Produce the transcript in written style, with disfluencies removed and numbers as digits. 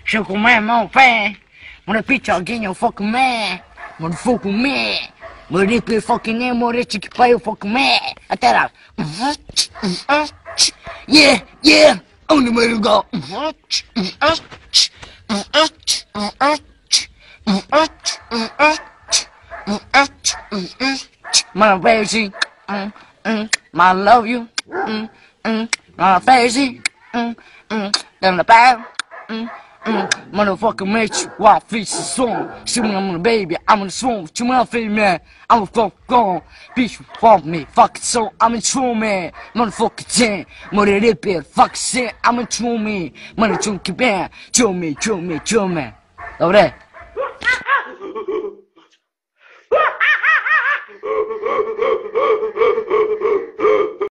Je commets mon pain. Mon pitch again, you fucking man. Mon fucking man. Mon rip fucking name, mon rich pay you fucking man. Até lá. Yeah, yeah. Only way to go. My baby, my love you, my baby, then the bad, motherfucker make you walk face the song. See me, I'm a baby, I'm in the swamp, to my face, man, I'm a fuck gone. Bitch, fuck me, fuck it so, I'm in true man, motherfucker ten, mother rip it, fuck shit, I'm in true me, mother chunky band, chill me, chill me, chill me. Dobre?